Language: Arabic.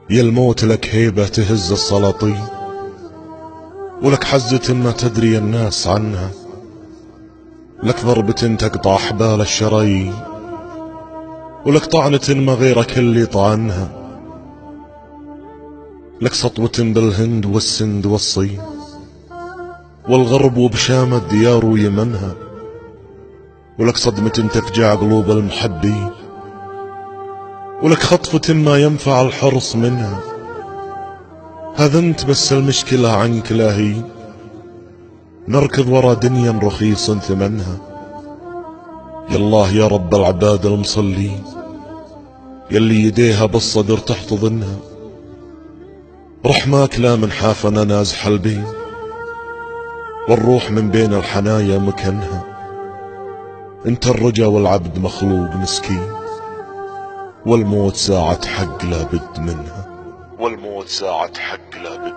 يا الموت لك هيبة تهز السلاطين، ولك حزة ما تدري الناس عنها، لك ضربة تقطع أحبال الشرايين، ولك طعنة ما غيرك اللي طعنها، لك سطوة بالهند والسند والصين والغرب وبشام الديار ويمنها، ولك صدمة تفجع قلوب المحبين، ولك خطفة ما ينفع الحرص منها. هذا انت بس المشكلة عنك لا هي، نركض ورا دنيا رخيص ثمنها. يالله يا رب العباد المصلين، يلي يديها بالصدر تحتضنها، رحماك لا من حافنا نازح البين، والروح من بين الحنايا مكنها. انت الرجا والعبد مخلوق مسكين، والموت ساعة حق لا بد منها، والموت ساعة حق لا بد